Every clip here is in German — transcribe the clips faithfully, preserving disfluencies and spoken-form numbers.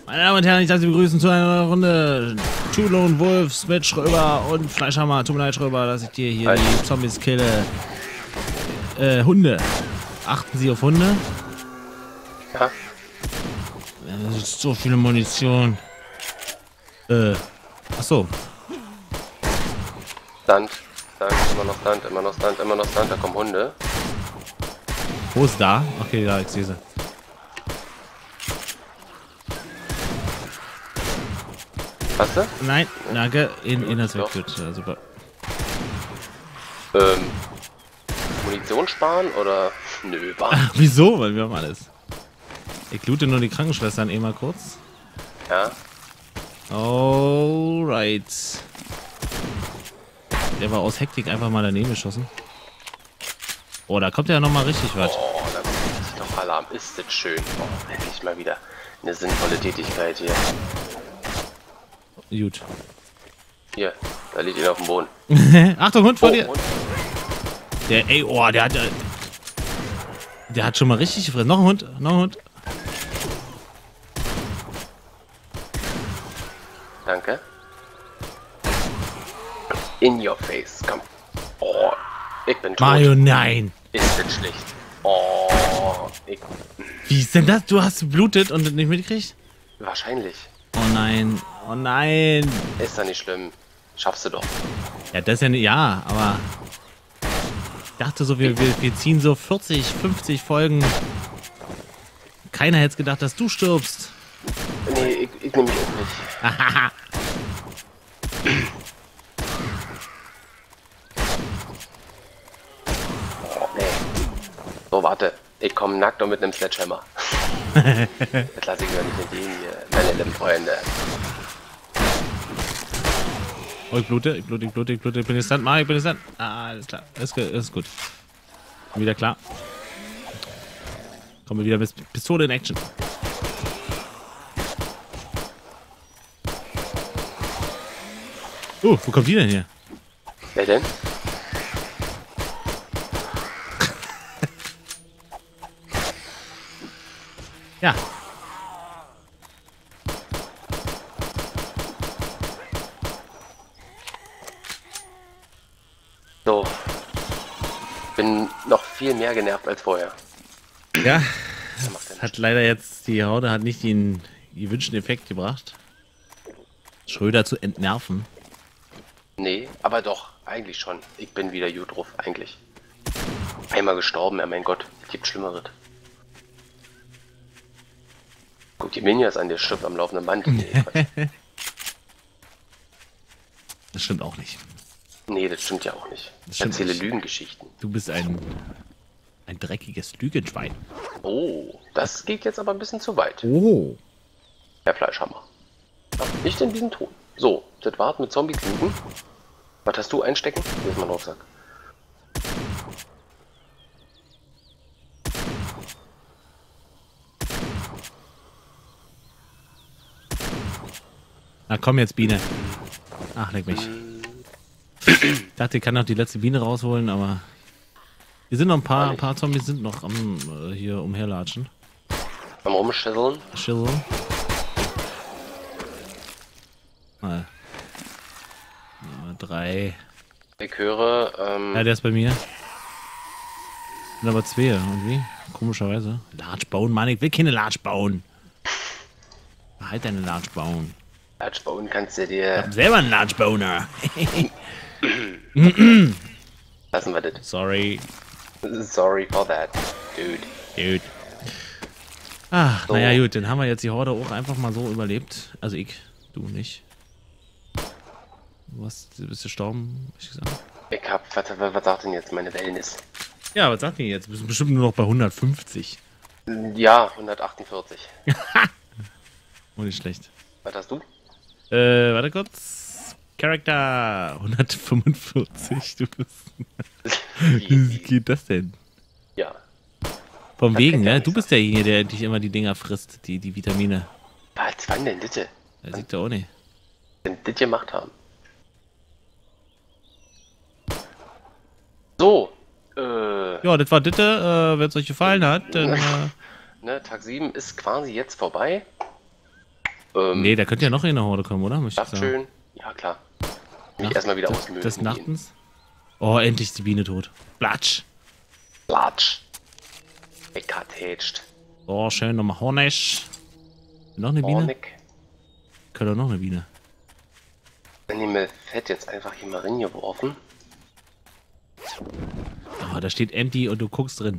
Meine Damen und Herren, ich darf Sie begrüßen zu einer Runde Two Lone Wolves mit Schröber und Fleischhammer. Tut mir leid, Schröber, dass ich dir hier Hi. die Zombies kille. Äh, Hunde. Achten Sie auf Hunde. Ja. Ja, das ist so viele Munition. Äh, achso. Stand, Stand, immer noch Stand, immer noch Stand, immer noch Stand, da kommen Hunde. Wo ist da? Okay, da, ich sehe sie. Hast du? Nein, danke. In, in das Doch. Wegtut. Ja, super. Ähm, Munition sparen oder? Nö, war. Ach, wieso? Weil wir haben alles. Ich loote nur die Krankenschwestern eh mal kurz. Ja. Alright. Der war aus Hektik einfach mal daneben geschossen. Oh, da kommt ja noch mal richtig was. Oh, da ist doch Alarm. Ist das schön. Oh, endlich mal wieder eine sinnvolle Tätigkeit hier. Gut. Hier, da liegt ihn auf dem Boden. Achtung, Hund vor Oh, dir. Hund. Der, ey, oh, der hat... äh, Der hat schon mal richtig gefressen. Noch ein Hund, noch ein Hund. Danke. In your face, komm. Oh, ich bin tot. Mario, nein. Ist das schlecht. Oh, ich, Wie ist denn das? Du hast geblutet und das nicht mitgekriegt? wahrscheinlich. Oh nein, oh nein. Ist doch nicht schlimm. Schaffst du doch. Ja, das ist ja nicht... Ja, aber... Ich dachte so, wir, wir, wir ziehen so vierzig, fünfzig Folgen. Keiner hätte gedacht, dass du stirbst. Nee, ich, ich nehme mich auch nicht. Hahaha. Oh, nee. So, warte. Ich komme nackt und mit einem Sledgehammer. Das lasse ich mir nicht entgehen hier, meine lieben Freunde. Oh, ich blute, ich blute, ich blute, ich blute, ich bin jetzt stand, ich bin jetzt stand. Ah, alles klar, ist, ist gut. Wieder klar. Kommen wir wieder bis Pistole in Action. Oh, wo kommt die denn hier? Wer denn? Ja. So. Bin noch viel mehr genervt als vorher. Ja, Das macht ja hat leider jetzt, die Horde hat nicht den gewünschten Effekt gebracht. Schröder zu entnerven. Nee, aber doch, eigentlich schon. Ich bin wieder gut drauf, eigentlich. Einmal gestorben, ja mein Gott, es gibt Schlimmeres. Guck die Minions an, der stirbt am laufenden Band. Nee, Quatsch. Das stimmt auch nicht. Nee, das stimmt ja auch nicht. Das Ich stimmt erzähle nicht. Lügengeschichten. Du bist ein, ein dreckiges Lügenschwein. Oh, das geht jetzt aber ein bisschen zu weit. Oh. Herr Fleischhammer. Ja, nicht in diesem Ton. So, das war's mit Zombie-Klugen. Was hast du einstecken? Hier ist mein Rucksack. Na komm jetzt, Biene. Ach, leck mich. Ich dachte, ich kann noch die letzte Biene rausholen, aber... Hier sind noch ein paar, ein paar Zombies sind noch am äh, hier umherlatschen. Am Rumschisseln. Schissel. Mal. Nummer drei. Ich höre, ähm, Ja, der ist bei mir. Sind aber zwei irgendwie. Komischerweise. Large bauen, Mann, ich will keine Large bauen. Halt deine Large bauen. Large bauen kannst du Ich dir... hab selber einen Large Boner. Lassen wir das. Sorry, Sorry for that, dude. dude. Ach, So. naja, gut, dann haben wir jetzt die Horde auch einfach mal so überlebt. Also ich, du nicht. Was, du bist gestorben, hab ich gesagt. Ich hab, was, was, was sagt denn jetzt meine Wellness? Ja, was sagt ihr jetzt? Wir sind bestimmt nur noch bei hundertfünfzig. Ja, hundertachtundvierzig. Oh, nicht schlecht. Was hast du? Äh, warte kurz. Charakter hundertfünfundvierzig, du bist... Wie geht das denn? Ja. Vom Das Wegen, kann gar ne? nicht Du bist derjenige, der endlich immer die Dinger frisst, die, die Vitamine. Was, wann denn bitte? Das sieht er auch nicht. Wenn das gemacht haben. So, äh, Ja, das war Ditte. Äh, wenn es euch gefallen hat, dann... Äh, ne, Tag sieben ist quasi jetzt vorbei. Ähm, Nee, da könnte ja noch in der Horde kommen, oder? Möchte ich das sagen. schön. Ja, klar. Mich Nacht- erstmal wieder des- ausmühen. Des Nachtens. Oh, endlich ist die Biene tot. Platsch. Latsch. Wegkartätscht. Oh, schön, nochmal Honig. Noch eine Biene? Hornig. Könnte doch noch eine Biene. Wenn die mir Fett jetzt einfach hier mal reingeworfen. Oh, da steht empty und du guckst drin.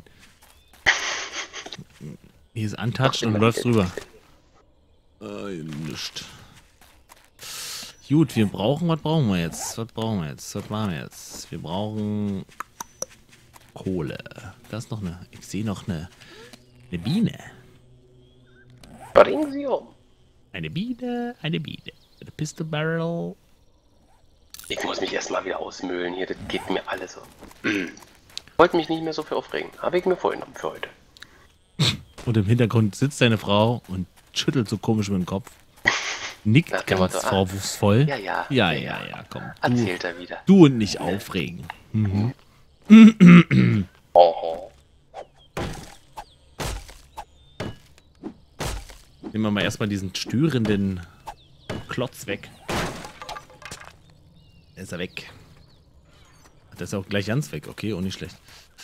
Hier ist untouched und immer läufst wieder drüber. Äh, nischt. Gut, wir brauchen, was brauchen wir jetzt? Was brauchen wir jetzt? Was machen wir jetzt? Wir brauchen Kohle. Da ist noch eine, ich sehe noch eine, eine Biene. Bring sie um. Eine Biene, eine Biene. Eine Pistol Barrel. Ich muss mich erstmal wieder ausmühlen hier. Das geht mir alles so. Wollte mich nicht mehr so viel aufregen. Habe ich mir vorgenommen für heute. Und im Hintergrund sitzt deine Frau und schüttelt so komisch mit dem Kopf. Nickt Nach dem ganz Motto, ah, vorwurfsvoll. Ja, ja. Ja, ja, ja, komm. Du, Erzählt er wieder. du und nicht aufregen. Mhm. Oho. Nehmen wir mal erstmal diesen störenden Klotz weg. Da ist er weg. Der ist auch gleich ganz weg. Okay, auch nicht schlecht.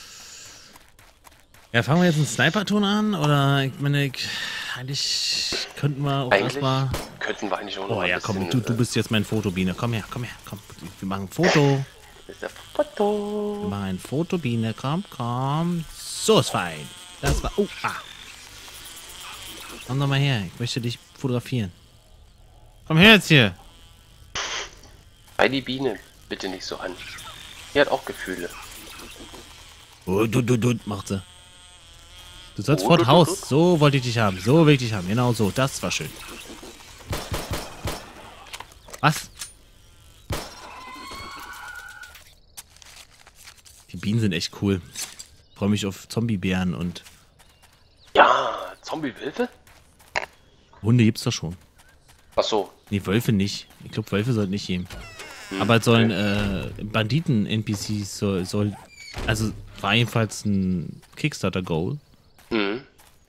Ja, fangen wir jetzt einen Sniper-Ton an? Oder, ich meine, ich, eigentlich könnten wir auch Eigentlich erstmal... könnten wir eigentlich auch noch Oh ein ja, komm, bisschen, du, du bist jetzt mein Fotobiene. Komm her, komm her, komm. Wir machen ein Foto. äh, Das ist der Foto. Wir machen ein Fotobiene. Komm, komm. So ist fein. Das war... Oh, ah. Komm doch mal her. Ich möchte dich fotografieren. Komm her jetzt hier. Bei die Biene bitte nicht so an. Die hat auch Gefühle. Oh, du, du, du, macht sie. Du sollst Oh, vor du, das du, Haus. du. So wollte ich dich haben. So will ich dich haben. Genau so. Das war schön. Was? Die Bienen sind echt cool. Ich freue mich auf Zombiebären und Ja, Zombie-Wölfe? Hunde gibt's doch schon. Ach so. Nee, Wölfe nicht. Ich glaube, Wölfe sollten nicht geben. Aber es sollen äh, Banditen-N P Cs soll, soll. Also war jedenfalls ein Kickstarter-Goal. Mhm.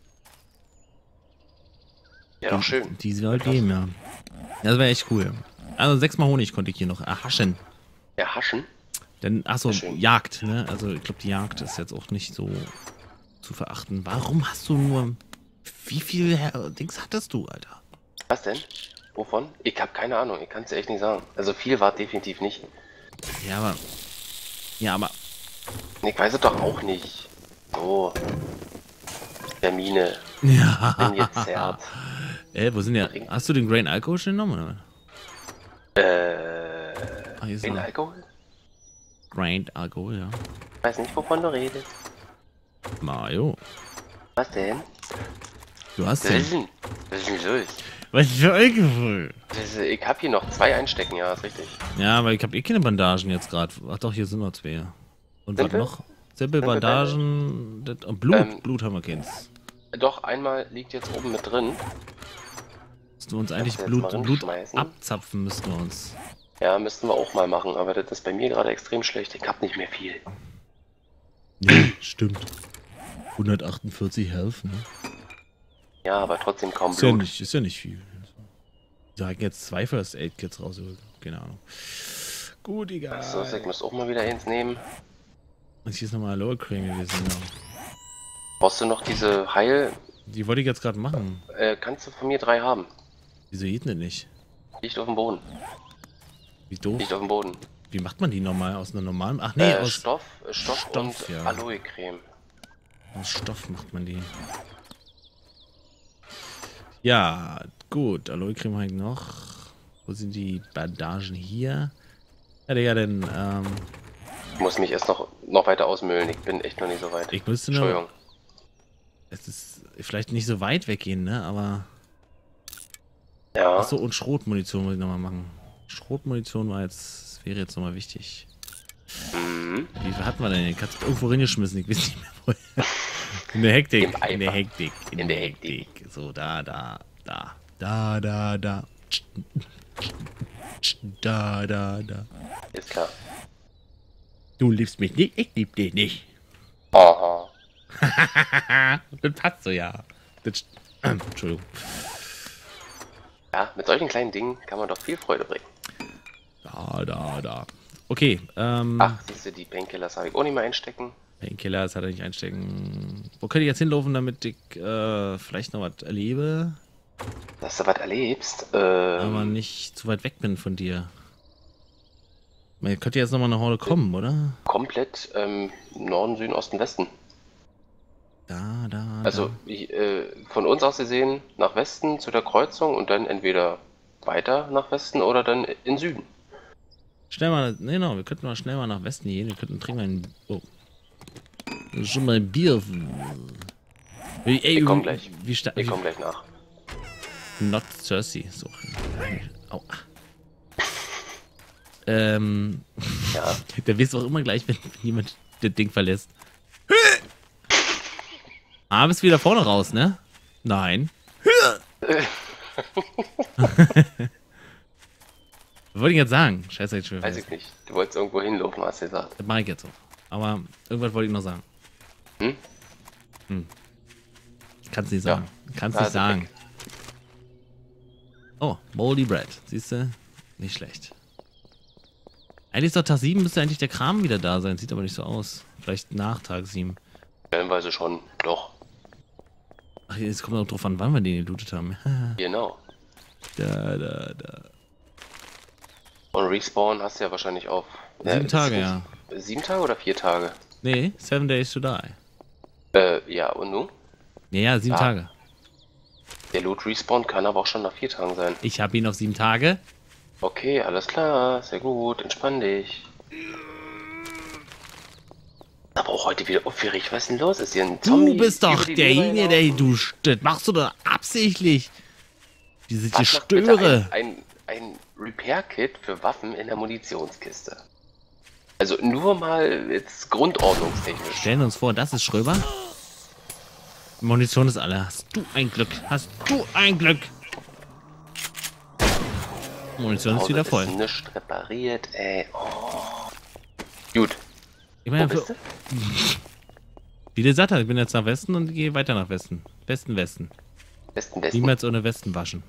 Ja, doch schön. Die soll geben, ja. Das wäre echt cool. Also sechsmal Honig konnte ich hier noch erhaschen. Ja, Haschen? Denn, achso, Sehr schön. Jagd, ne? Also ich glaube, die Jagd ist jetzt auch nicht so zu verachten. Warum hast du nur... Wie viel Her- Dings hattest du, Alter? Was denn? Wovon? Ich habe keine Ahnung. Ich kann es dir echt nicht sagen. Also viel war definitiv nicht. Ja, aber... Ja, aber... Ich weiß es doch auch nicht. So. Termine. Ja. Bin jetzt zerrt. Ey, wo sind ja... Hast du den Grain Alcohol schon genommen, oder? Äh. Ah, hier ist Den noch Alkohol? Grain Alcohol, ja. Ich weiß nicht, wovon du redest. Mario. Was denn? Du hast Was den... ist denn? Was ist denn los? Was für Alkohol? Das ist, ich hab hier noch zwei einstecken, ja, ist richtig. Ja, aber ich habe eh keine Bandagen jetzt gerade. Ach doch, hier sind noch zwei. Und was Simpel? noch? Simpel Simpel Bandagen. Das, und Blut. Ähm, Blut haben wir keins. Doch, einmal liegt jetzt oben mit drin. Müssten wir uns eigentlich jetzt Blut, mal Blut reinschmeißen? abzapfen, müssten wir uns. Ja, müssten wir auch mal machen, aber das ist bei mir gerade extrem schlecht. Ich hab nicht mehr viel. Nee, stimmt. hundertachtundvierzig Health, ne? Ja, aber trotzdem kaum Ist ja Blut. nicht, ist ja nicht viel. Ich sag jetzt zwei First Aid Kits raus. Keine Ahnung. Gut, egal. So, ich muss auch mal wieder eins nehmen. Und hier ist nochmal Lower Cream gewesen. Ja. Brauchst du noch diese Heil... Die wollte ich jetzt gerade machen. Äh, kannst du von mir drei haben. Wieso geht denn nicht? Liegt auf dem Boden. Wie doof. Liegt auf dem Boden. Wie macht man die normal? Aus einer normalen... Ach nee, äh, aus Stoff, äh, Stoff, Stoff, und ja. Aloe-Creme. Aus Stoff macht man die. Ja, gut. Aloe-Creme habe ich noch. Wo sind die Bandagen hier? Ja, Digga, denn, ähm, Ich muss mich erst noch, noch weiter ausmüllen. Ich bin echt noch nicht so weit. ich müsste nur... Entschuldigung. Es ist vielleicht nicht so weit weggehen, ne? Aber... Ja. Achso, und Schrotmunition muss ich nochmal machen. Schrotmunition war jetzt... wäre jetzt nochmal wichtig. Mhm. Wie viel hatten wir denn? Ich hab's irgendwo reingeschmissen, ich weiß nicht mehr woher. In der Hektik. Im Eifer. In der Hektik. In, In der der Hektik. So, da, da, da. Da, da, da. Da, da, da. Ist klar. Du liebst mich nicht, ich lieb dich nicht. Aha. Das passt so, ja. Das, äh, Entschuldigung. Ja, mit solchen kleinen Dingen kann man doch viel Freude bringen. Da, da, da. Okay, ähm... Ach, siehst du, die Painkillers habe ich auch nicht mehr einstecken. Painkillers hat er nicht einstecken. Wo könnte ich jetzt hinlaufen, damit ich äh, vielleicht noch was erlebe? Dass du was erlebst. Ähm, Aber nicht zu weit weg bin von dir. Man könnte jetzt nochmal eine Horde kommen, oder? Komplett ähm, Norden, Süden, Osten, Westen. Da, da, Also da. ich, äh, von uns aus gesehen nach Westen zu der Kreuzung und dann entweder weiter nach Westen oder dann in Süden. Schnell mal, nee, genau, wir könnten mal schnell mal nach Westen gehen. Wir könnten trinken wir ein, oh. Schon mal ein Bier. Ey, Ich komm gleich. Wie stark? Ich komme gleich nach. Not thirsty. So. Au. Ähm. Ja. Der weiß auch immer gleich, wenn jemand das Ding verlässt. Ah, bist wieder vorne raus, ne? Nein. Was wollte ich jetzt sagen? Scheiße, jetzt schon. Weiß ich nicht. Du wolltest irgendwo hinlaufen, hast du gesagt. Das mache ich jetzt auch. Aber irgendwas wollte ich noch sagen. Hm? Hm. Kannst nicht sagen. Ja. Kannst Da nicht ist er sagen. weg. Oh, Moldy Bread. Siehst du? Nicht schlecht. Eigentlich ist doch Tag sieben, müsste eigentlich der Kram wieder da sein. Sieht aber nicht so aus. Vielleicht nach Tag sieben. Stellenweise schon, doch. Ach, jetzt kommt auch drauf an, wann wir den gelootet haben. Genau. Da, da, da. Und Respawn hast du ja wahrscheinlich auf... Sieben äh, Tage, ist- ja. Sieben Tage oder vier Tage? Nee, seven days to die. Äh, ja, und nun? Ja, ja, sieben Ah. Tage. Der Loot Respawn kann aber auch schon nach vier Tagen sein. Ich habe ihn auf sieben Tage. Okay, alles klar, sehr gut, entspann dich. Aber auch heute wieder aufgeregt, was ist denn los? Ist hier ein Zombie? Du bist doch über die derjenige, Leber der gelaufen? du das machst du doch absichtlich. Diese Was macht bitte Störe. Ein, ein, ein Repair-Kit für Waffen in der Munitionskiste. Also nur mal jetzt grundordnungstechnisch. Stellen uns vor, das ist Schröber. Munition ist alle. Hast du ein Glück? Hast du ein Glück? Munition ist wieder voll. Ist nicht repariert, ey. Oh. Gut. Ich Wo meine, bist du? wie der sagt, ich bin jetzt nach Westen und gehe weiter nach Westen. Westen, Westen. Westen, Westen. Niemals ohne Westen waschen.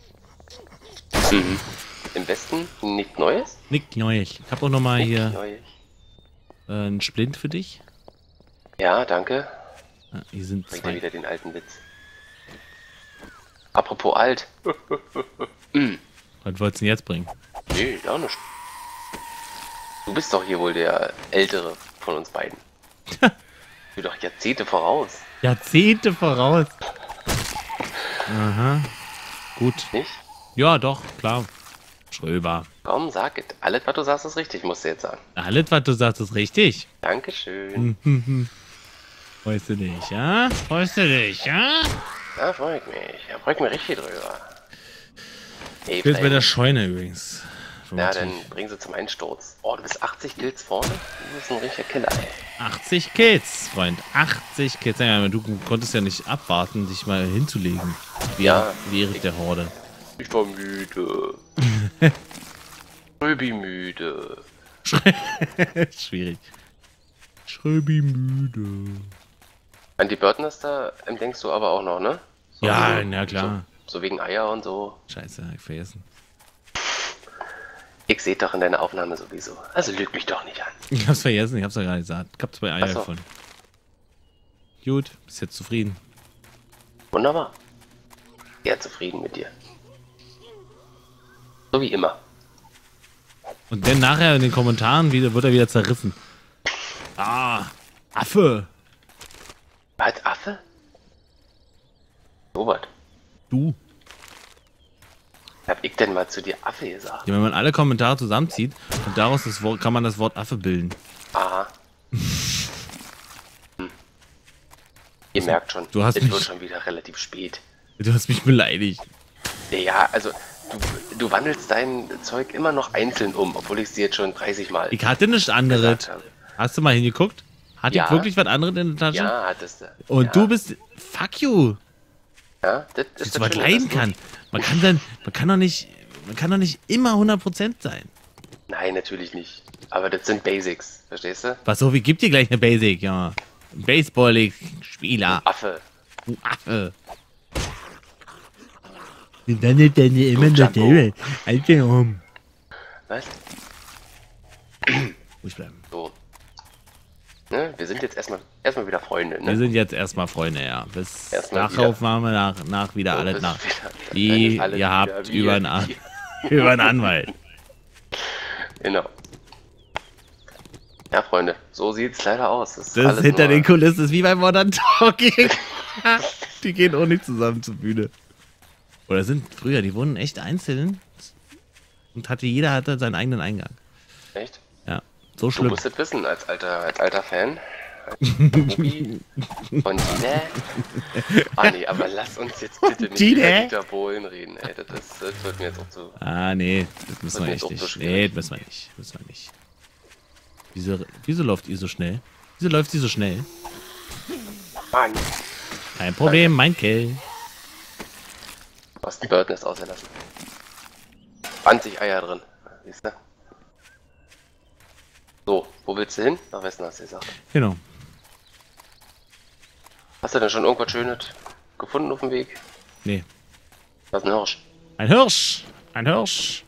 Mhm. Im Westen nichts Neues? Nick Neuech. Ich habe auch nochmal Nichts hier Neues. äh, einen Splint für dich. Ja, danke. Ah, hier sind Bringt er zwei. wieder den alten Witz. Apropos alt. Was wolltest du denn jetzt bringen? Nee, gar nicht. Du bist doch hier wohl der Ältere von uns beiden. Du doch Jahrzehnte voraus, Jahrzehnte voraus. Aha. Gut. nicht? Ja, doch, klar. Schröber. Komm, sag es. Alles, was du sagst, ist richtig, musst du jetzt sagen. Alles, was du sagst, ist richtig. Dankeschön. Freust du dich, ja? Freust du dich, ja? Da freu ich mich. Da freu ich mich richtig drüber. Hey, Ich bin jetzt bei der Flame. Scheune übrigens. Ja, dann bring sie zum Einsturz. Oh, du bist achtzig Kills vorne? Du bist ein richtiger Killer, ey. achtzig Kills, Freund. achtzig Kills. Ja, du konntest ja nicht abwarten, dich mal hinzulegen. Wie, Ja. wie Erik der Horde. Ich war müde. Röbi müde. Schwierig. Schröbi müde. An die Birdnester ähm, denkst du aber auch noch, ne? So, Ja, so, na klar. So, so wegen Eier und so. Scheiße, hab ich vergessen. Ich seh doch in deiner Aufnahme sowieso. Also lüg mich doch nicht an. Ich hab's vergessen, ich hab's ja gar nicht gesagt. Ich hab zwei Eier Ach so. gefunden. Gut, bist jetzt zufrieden. Wunderbar. Sehr zufrieden mit dir. So wie immer. Und dann nachher in den Kommentaren wieder, wird er wieder zerrissen. Ah, Affe. Was, Affe? Robert, Du. hab ich denn mal zu dir Affe gesagt? Ja, wenn man alle Kommentare zusammenzieht und daraus das Wort, kann man das Wort Affe bilden. Aha. Hm. Ihr merkt schon, du hast es mich- wird schon wieder relativ spät. Du hast mich beleidigt. Ja, also du, du wandelst dein Zeug immer noch einzeln um, obwohl ich es dir jetzt schon dreißig Mal Ich hatte nichts anderes. gesagt habe. Hast du mal hingeguckt? Hatte Ja. ich wirklich was anderes in der Tasche? Ja, hattest du. Und ja. du bist... Fuck you. Ja, das Dass ist du das was Schöne, leiden dass du- kann. Man kann dann... Man kann doch nicht... Man kann doch nicht immer hundert Prozent sein. Nein, natürlich nicht. Aber das sind Basics, verstehst du? Was so, wie gibt dir gleich eine Basic, ja. Baseball-Spieler. Affe. Du Affe. Und dann ist dann immer dasselbe. Alter um. Was? Ruhig bleiben. So. Ne? Wir sind jetzt erstmal erstmal wieder Freunde, Wir ne? sind jetzt erstmal Freunde, ja. Bis Erstmal Nachaufnahme, nach, nach wieder So, alles bis nach. wieder- Wie dann ist alles ihr wieder habt wie- über einen, An über einen Anwalt. Genau. Ja, Freunde, so sieht's leider aus. Das ist, Das ist alles hinter nur- den Kulissen, ist wie bei Modern Talking. Die gehen auch nicht zusammen zur Bühne. Oder sind früher, die wohnen echt einzeln. Und hatte jeder hatte seinen eigenen Eingang. Echt? Ja, so Du schlimm. musst es wissen, als alter, als alter Fan. Als Profi von Gina. Ah nee, aber lass uns jetzt bitte nicht Gina? über Dieter Bohlen reden, ey. Das, das, das wird mir jetzt auch zu... Ah, nee, das müssen wir Wird echt mir jetzt auch nicht. so Nee, schwierig. das müssen wir nicht. Müssen wir nicht. Wieso, wieso läuft ihr so schnell? Wieso läuft sie so schnell? Mann, Kein Problem, mein Kill. du hast ein Birdnest ausgelassen. zwanzig Eier drin, siehst du? So, wo willst du hin? Nach Westen hast du gesagt. Genau. Hast du denn schon irgendwas Schönes gefunden auf dem Weg? Nee. Was ist ein Hirsch? Ein Hirsch! Ein Hirsch!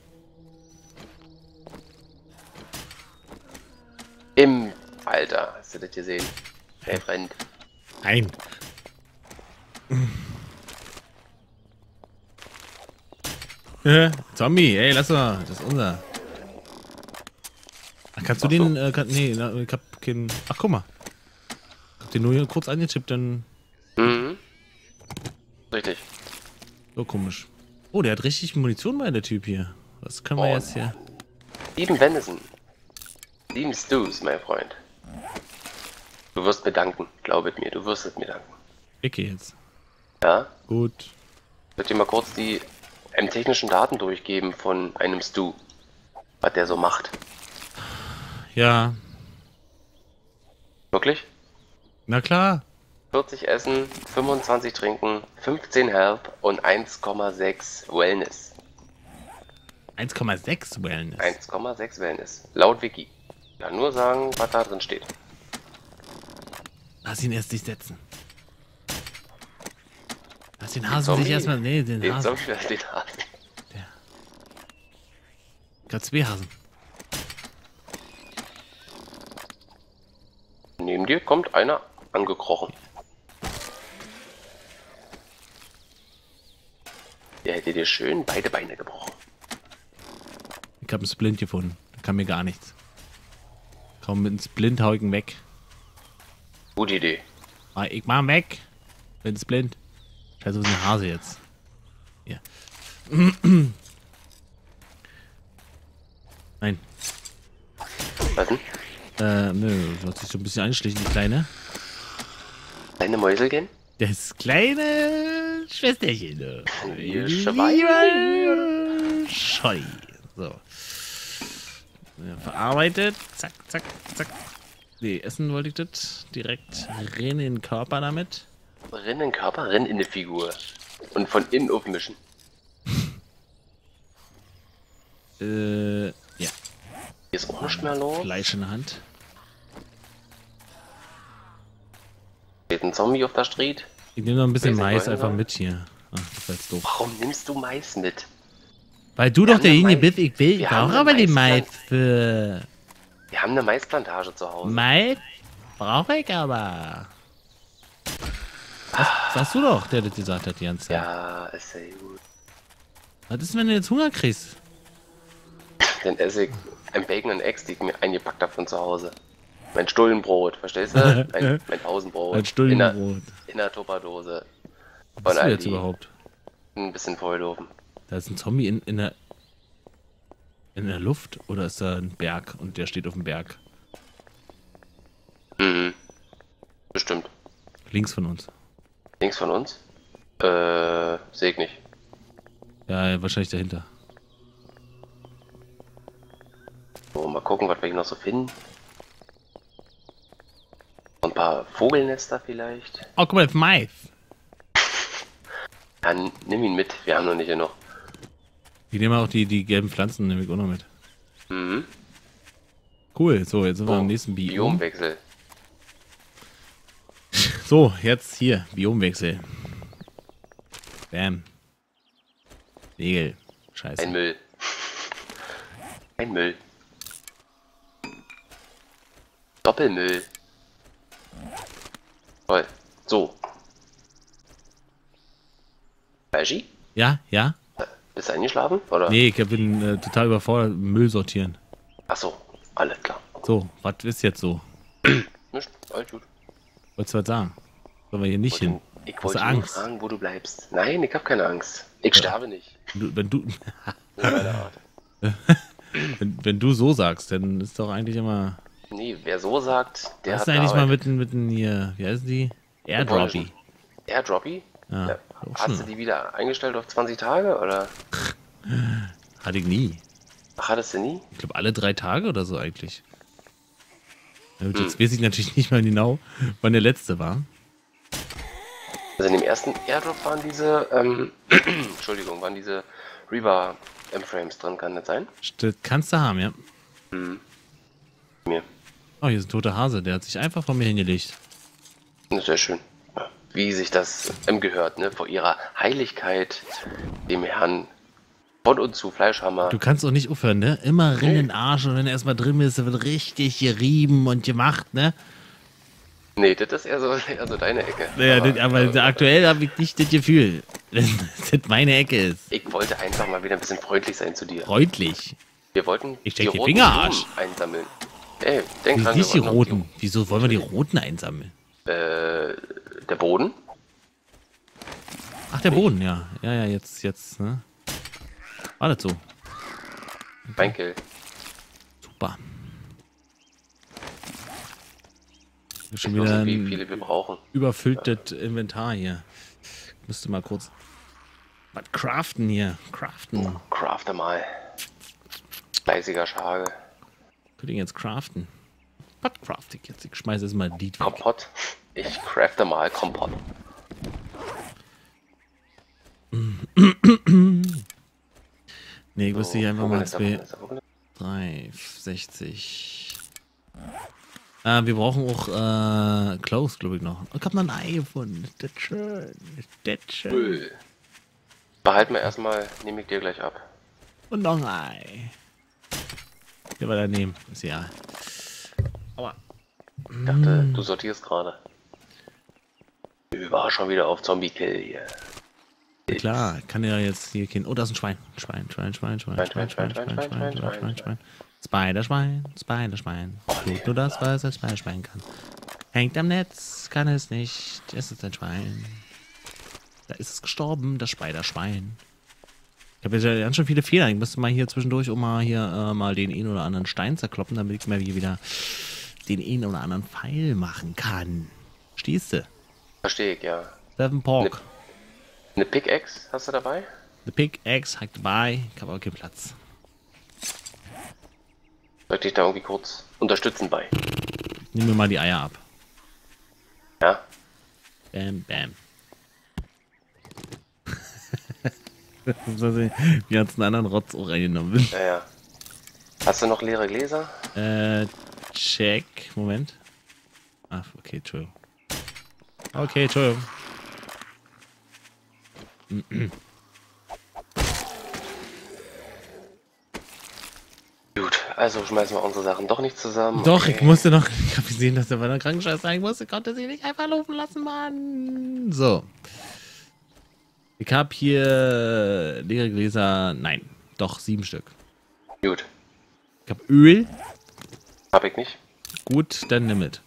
Im Alter, hast du das gesehen? Der brennt. Nein. Äh, Zombie, ey, lass mal. Das ist unser. Ach, kannst du Ach so. den, äh, kann, nee, na, ich hab keinen. Ach, guck mal. Ich hab den nur hier kurz angetippt, dann. Mhm. Richtig. So komisch. Oh, der hat richtig Munition bei der Typ hier. Was können wir Oh. jetzt hier? Sieben Venison. Sieben Stews, mein Freund. Du wirst mir danken, glaubet mir, du wirst es mir danken. Ich geh jetzt. Ja? Gut. Ich würde dir mal kurz die ähm, technischen Daten durchgeben von einem Stew. Was der so macht. Ja. Wirklich? Na klar. vierzig Essen, fünfundzwanzig Trinken, fünfzehn Health und eins Komma sechs Wellness. eins Komma sechs Wellness. eins Komma sechs Wellness. Laut Wiki. Ja, nur sagen, was da drin steht. Lass ihn erst sich setzen. Lass den Hasen Zombie. sich erstmal. Nee, den Den Hasen. Zombie, den Hasen. Gott, zwei Hasen. Neben dir kommt einer angekrochen. Der hätte dir schön beide Beine gebrochen. Ich hab einen Splint gefunden. Da kann mir gar nichts. Komm, mit einem Splint hau ich ihn weg. Gute Idee. Ah, ich mach ihn weg. Mit einem Splint. Scheiße, wo ist ein Hase jetzt? Hier. Nein. Was denn? Äh, nö, wird sich so ein bisschen einschlichen, die Kleine. Deine Mäuselchen? Das kleine Schwesterchen. ne? Ihr Lieber Scheu. So. Ja, verarbeitet. Zack, zack, zack. Nee, essen wollte ich das. Direkt rein in den Körper damit. Rinn in den Körper, rinn in die Figur. Und von innen aufmischen. Äh, ja. Hier ist auch nicht mehr los. Fleisch in der Hand. Steht ein Zombie auf der Street. Ich nehme noch ein bisschen Weiß nicht, Mais wohin einfach soll. mit hier. Ach, das war jetzt doof. Warum nimmst du Mais mit? Weil du Wir doch haben derjenige eine Mais- bist, ich will. Ich wir haben brauche eine aber den Mais Maispflanze. für. Wir haben eine Maisplantage zu Hause. Mais brauche ich aber. Was, sagst du doch, der das gesagt hat die ganze Zeit. Ja, ist sehr gut. Was ist, wenn du jetzt Hunger kriegst? Dann esse ich ein Bacon und Eggs, die ich mir eingepackt habe von zu Hause. Mein Stullenbrot, verstehst du? Mein, mein Pausenbrot. Ein Stullenbrot. In der Tupperdose. Was Von ist du jetzt Aldi. überhaupt? Ein bisschen Volldofen. Da ist ein Zombie in, in, der, in der Luft oder ist da ein Berg und der steht auf dem Berg? Mhm. Bestimmt. Links von uns. Links von uns? Äh, sehe ich nicht. Ja, wahrscheinlich dahinter. So, mal gucken, was wir hier noch so finden. Ein paar Vogelnester vielleicht. Oh, guck mal, das Mais. Ja, n- nimm ihn mit, wir haben noch nicht genug. Ich nehme auch die, die gelben Pflanzen, nehme ich auch noch mit. Mhm. Cool, so, jetzt sind wir So, am nächsten Biom. Biomwechsel. So, jetzt hier, Biomwechsel. Bam. Egel. Scheiße. Ein Müll. Ein Müll. Doppelmüll. Toll. So. Bashi? Ja, ja? Bist du eingeschlafen? Oder? Nee, ich bin äh, total überfordert. Müll sortieren. Achso, alles klar. So, was ist jetzt so? Nicht, alles gut. Wolltest du was sagen? Sollen wir hier nicht hin? Ich Hast wollte du nur Angst? fragen, wo du bleibst. Nein, ich habe keine Angst. Ich sterbe nicht. Du, wenn, du, In meiner Art. wenn, wenn du so sagst, dann ist doch eigentlich immer... Nee, wer so sagt, der Was hat ist eigentlich mal gearbeitet. mit, mit hier, wie heißen die? Airdroppy. Airdroppy? Ja, Ja. auch Hast schon. du die wieder eingestellt auf zwanzig Tage, oder? Hatte ich nie. Ach, hattest du nie? Ich glaube alle drei Tage oder so eigentlich. Ja, gut, Hm. jetzt weiß ich natürlich nicht mal genau, wann der letzte war. Also in dem ersten Airdrop waren diese, ähm, Entschuldigung, waren diese Reaver M-Frames drin, kann das sein? Das kannst du haben, ja. Mir. Oh, hier ist ein toter Hase, der hat sich einfach vor mir hingelegt. Das ist sehr schön. Ja. Wie sich das ähm, gehört, ne? Vor ihrer Heiligkeit, dem Herrn von und zu Fleischhammer. Du kannst auch nicht aufhören, ne? Immer rein in den Arsch und wenn er erstmal drin ist, dann wird richtig gerieben und gemacht, ne? Nee, das ist eher so, eher so deine Ecke. Naja, aber, das, aber aktuell habe ich nicht das Gefühl, dass das meine Ecke ist. Ich wollte einfach mal wieder ein bisschen freundlich sein zu dir. Freundlich. Wir wollten Ich steck die die roten Fingerarsch. Blumen einsammeln. Ey, denk Wie dran, nicht die wir wollten noch roten? Wieso wollen wir die roten einsammeln? Äh, der Boden? Ach, der Boden, ja. Ja, ja, jetzt, jetzt, ne? War das so? Beinkill. Super. Schon Ich weiß wieder nicht, wie ein viele wir brauchen. überfülltes Inventar hier. Ich müsste mal kurz was craften hier. Craften. Crafte mal. Fleißiger Schage. Könnte ich jetzt craften? Was craft ich jetzt? Ich schmeiße jetzt mal die weg. Kompott. Ich crafte mal Kompott. Nee, ich wüsste hier einfach mal Wo ist er, wo zwei, ist er, wo ist er? drei, sechzig. Äh, wir brauchen auch äh, Clothes, glaube ich, noch. Ich hab noch ein Ei gefunden. Das ist schön. Das ist schön. Müll. Behalten wir erstmal, nehme ich dir gleich ab. Und noch ein Ei. Der war daneben. Ist ja. Aber. Ich dachte, du sortierst gerade. Du war schon wieder auf Zombie-Kill hier. Klar, ich kann ja jetzt hier kein. Oh, da ist ein Schwein. Schwein, Schwein, Schwein, Schwein, Schwein, Schwein, Schwein, Schwein, Schwein, Schwein, Schwein, Schwein. Spider-Schwein, Spider-Schwein. Tut nur das, was ein Spider-Schwein kann. Hängt am Netz, kann es nicht. Es ist ein Schwein. Da ist es gestorben, das Spider-Schwein. Ich habe jetzt ja ganz schön viele Fehler. Ich müsste mal hier zwischendurch um mal hier äh, mal den einen oder anderen Stein zerkloppen, damit ich mal hier wieder den einen oder anderen Pfeil machen kann. Stehst du? Verstehe ich, ja. Seven Pork. Eine Pickaxe hast du dabei? The Pickaxe hackt dabei. Ich habe auch keinen Platz. Sollte ich da irgendwie kurz unterstützen bei? Nehmen wir mal die Eier ab. Ja? Bam, bam. Die ganzen anderen Rotz auch reingenommen. Ja, ja. Hast du noch leere Gläser? Äh, check. Moment. Ah, okay, Entschuldigung. Okay, Entschuldigung. Gut, also schmeißen wir unsere Sachen doch nicht zusammen. Doch, Okay. ich musste noch. Ich habe gesehen, dass der bei der Krankenschwester sein musste. Konnte sie nicht einfach laufen lassen, Mann. So. Ich habe hier leere Gläser. Nein, doch sieben Stück. Gut, Ich habe Öl. hab ich nicht. Gut, dann nimm mit.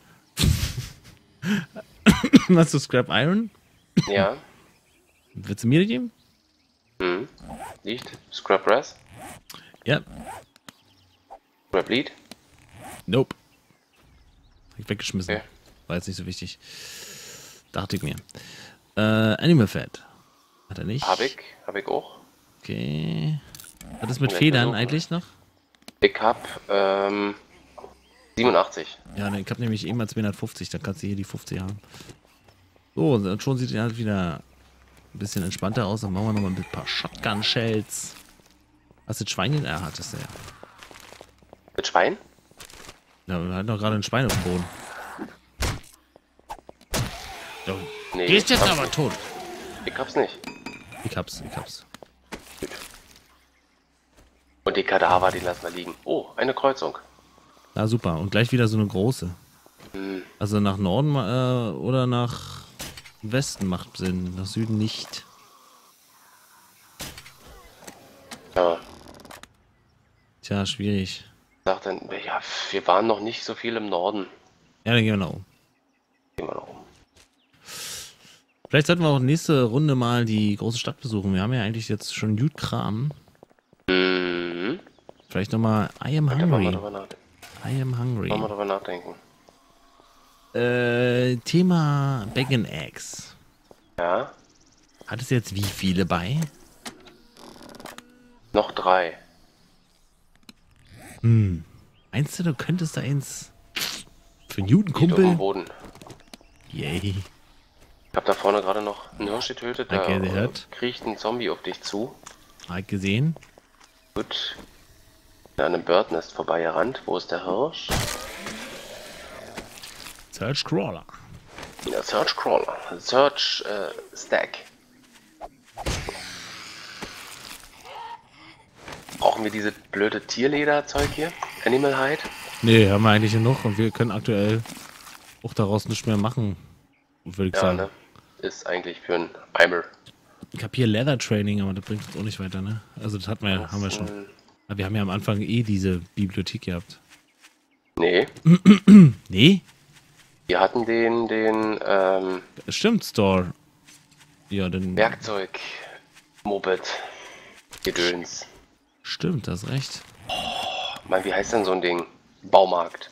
Hast du Scrap Iron? Ja. Willst du mir die geben? Hm. Liegt. Scrap Brass. Ja. Scrap Lead. Nope. Hab ich weggeschmissen. Okay. War jetzt nicht so wichtig. Dachte ich mir. Äh, Animal Fat. Hat er nicht? Hab ich. Hab ich auch. Okay. Was ist mit Ja, ich Federn versuche. eigentlich noch? Ich hab, ähm, siebenundachtzig. Ja, ne, ich habe nämlich eben mal zweihundertfünfzig, dann kannst du hier die fünfzig haben. So, und schon sieht er halt wieder ein bisschen entspannter aus. Dann machen wir nochmal ein paar Shotgun-Shells. Hast du das Schwein? Ja, hattest du ja. Mit Schwein? Ja, wir hatten doch gerade ein Schwein auf dem Boden. Ja, Nee. gehst jetzt hab's aber nicht. tot. Ich hab's nicht. Ich hab's, ich hab's. Gut. Und die Kadaver, die lassen wir liegen. Oh, eine Kreuzung. Ja, super. Und gleich wieder so eine große. Hm. Also nach Norden äh, oder nach Westen macht Sinn, nach Süden nicht. Ja. Tja, schwierig. Sagt dann, ja, wir waren noch nicht so viel im Norden. Ja, dann gehen wir nach oben. Gehen wir nach oben. Vielleicht sollten wir auch nächste Runde mal die große Stadt besuchen. Wir haben ja eigentlich jetzt schon gut Kram. Mhm. Vielleicht nochmal I am Da kann man mal hungry. drüber nachdenken. I am hungry. Mal drüber nachdenken. Äh, Thema Bacon Eggs. Ja, Hat es jetzt wie viele bei? noch drei. Hm. Meinst du, du könntest da eins für Newton Liegt auf dem Kumpel? Boden. Yay. Ich hab da vorne gerade noch einen Hirsch getötet. Da Okay, äh, gehört. kriecht ein Zombie auf dich zu. Hab gesehen. Gut. An einem Birdnest vorbeigerannt. Wo ist der Hirsch? Search Crawler. Der Search Crawler. Search äh, Stack. Brauchen wir diese blöde Tierlederzeug hier? Animal Hide? Nee, haben wir eigentlich genug und wir können aktuell auch daraus nichts mehr machen, würde ich Ja, sagen. ne? Ist eigentlich für einen Eimer. Ich hab hier Leather Training, aber das bringt uns auch nicht weiter, ne? Also das hatten wir, ja- haben wir schon. Hm, Aber wir haben ja am Anfang eh diese Bibliothek gehabt. Nee, Nee? wir hatten den, den ähm, Stimmt, Store. Ja, dann. Werkzeug Moped Gedöns. Stimmt, hast recht. Mann, wie heißt denn so ein Ding? Baumarkt.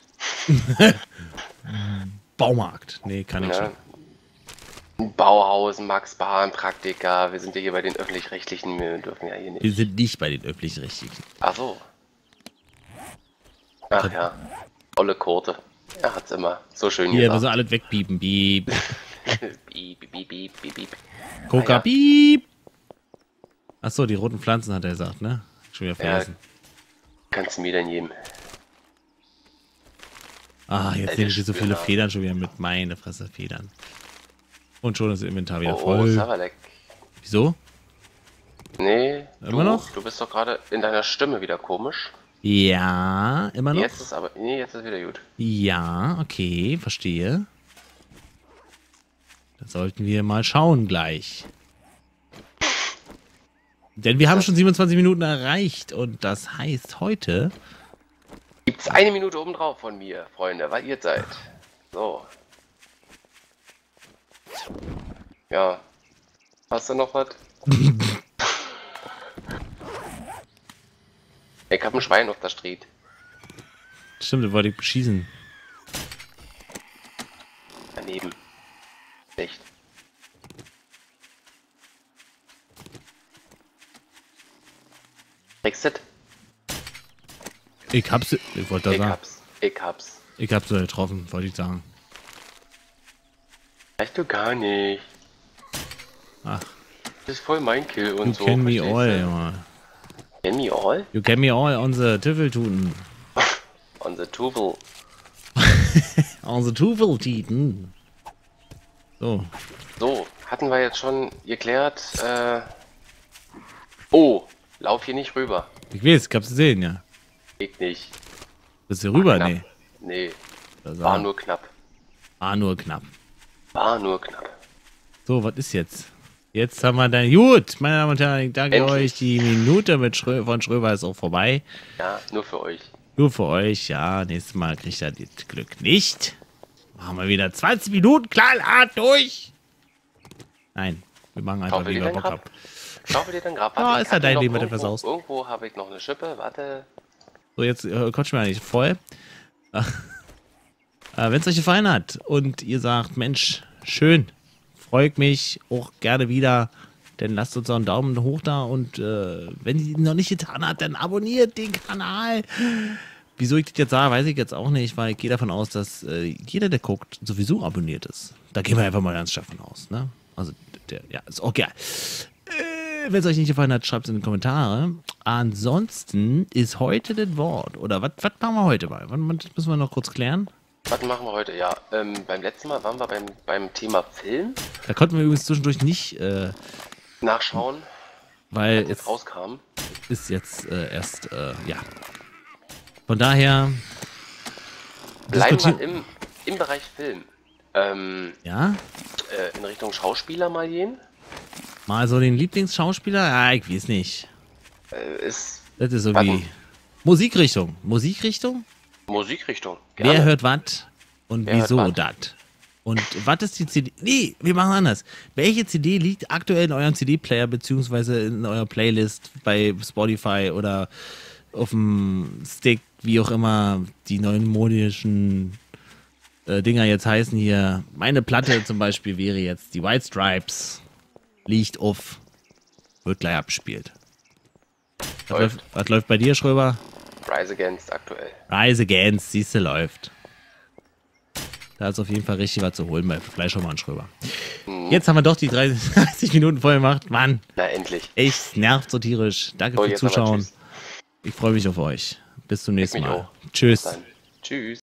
Baumarkt. Nee, kann ich Ne? schon. Ein Bauhaus, Max Bahn, Praktika. Wir sind ja hier bei den öffentlich-rechtlichen. Wir dürfen ja hier nicht. Wir sind nicht bei den öffentlich-rechtlichen. Ach so. Ach ja. Olle Kurte. Er hat's immer so schön Hier, wir gesagt. sollen alles wegpiepen. Piep. Piep, piep, piep, piep, piep, piep. Coca, Ah, ja. piep. Achso, die roten Pflanzen hat er gesagt, ne? Schon wieder Ja. vergessen. Kannst du mir dann geben. Ah, jetzt Alte nehme ich hier so viele Spinner. Federn schon wieder mit. Meine Fresse, Federn. Und schon ist das Inventar wieder Oh, oh, voll. Savalek. Wieso? Nee, Immer du, noch? du bist doch gerade in deiner Stimme wieder komisch. Ja, immer noch? Jetzt ist aber. Nee, jetzt ist wieder gut. Ja, okay, verstehe. Da sollten wir mal schauen gleich. Denn wir haben schon siebenundzwanzig Minuten erreicht und das heißt heute... Gibt's eine Minute obendrauf von mir, Freunde, weil ihr seid. So. Ja. Hast du noch was? Ich hab ein Schwein auf der Street. Stimmt, das wollte ich beschießen. Daneben. Echt. Kriegst du? Ich hab's... Ich wollte da Ich sagen. hab's. Ich hab's. Ich hab's so getroffen, wollte ich sagen. Weißt du gar nicht. Ach, Das ist voll mein Kill und you so. can me verstehst all, du? Junge. Can me all? You can me all on the Tüffeltuten. On the tubel. On the Tüffeltuten. So. So, hatten wir jetzt schon geklärt. Äh... Oh, lauf hier nicht rüber. Ich weiß, ich hab's gesehen, ja. Ich nicht. Bist du rüber? Knapp. Nee. Nee, Das war war, nur knapp. war nur knapp. War nur knapp. So, was ist jetzt? Jetzt haben wir dann... Gut, meine Damen und Herren, ich danke Endlich. euch. Die Minute mit Schrö von Schröber ist auch vorbei. Ja, nur für euch. Nur für euch, ja. Nächstes Mal kriegt er das Glück nicht. Machen wir wieder zwanzig Minuten knallhart durch. Nein, wir machen einfach Schaufel dir lieber dein Bock Grab. ab. Schaufel dir dann Grab. Ja, Warte, ist ich ja hatte dein noch Leben, was du irgendwo- versaust. Irgendwo habe ich noch eine Schippe. Warte. So, jetzt äh, quatschen wir nicht voll. äh, Wenn es euch gefallen hat und ihr sagt, Mensch, schön, freut mich auch gerne wieder, dann lasst uns auch einen Daumen hoch da und äh, wenn ihr ihn noch nicht getan habt, dann abonniert den Kanal. Wieso ich das jetzt sage, weiß ich jetzt auch nicht, weil ich gehe davon aus, dass äh, jeder, der guckt, sowieso abonniert ist. Da gehen wir einfach mal ganz stark von aus, ne? Also, der, ja, ist auch geil. Wenn es euch nicht gefallen hat, schreibt es in die Kommentare. Ansonsten ist heute das Wort. Oder was was machen wir heute mal? Das müssen wir noch kurz klären. Was machen wir heute? Ja, ähm, beim letzten Mal waren wir beim, beim Thema Film Da konnten wir übrigens zwischendurch nicht, äh, nachschauen, weil jetzt jetzt rauskam. ist jetzt äh, erst, äh, ja. Von daher... Bleiben diskutier- wir im, im Bereich Film. Ähm, Ja? äh, in Richtung Schauspieler mal gehen. Mal so den Lieblingsschauspieler? Ja, ich weiß nicht. Äh, ist Das ist irgendwie... Warten. Musikrichtung. Musikrichtung? Musikrichtung. Wer Gerne. hört was und Wer hört wieso wat? das? Und was ist die C D? Nee, wir machen anders. Welche C D liegt aktuell in eurem C D-Player beziehungsweise in eurer Playlist bei Spotify oder auf dem Stick, wie auch immer die neuen modischen äh, Dinger jetzt heißen hier. Meine Platte zum Beispiel wäre jetzt die White Stripes. Liegt auf. Wird gleich abgespielt. Was Läuft. läuft, was läuft bei dir, Schröber? Rise Against aktuell. Rise Against, siehste, läuft. Da ist auf jeden Fall richtig was zu holen bei Fleischhammer und Schröber. Mhm. Jetzt haben wir doch die dreißig Minuten voll gemacht. Mann, Na endlich. echt nervt so tierisch. Danke So, fürs jetzt aber Zuschauen. tschüss. Ich freue mich auf euch. Bis zum nächsten mich Mal. auch. Tschüss. Dann. Tschüss.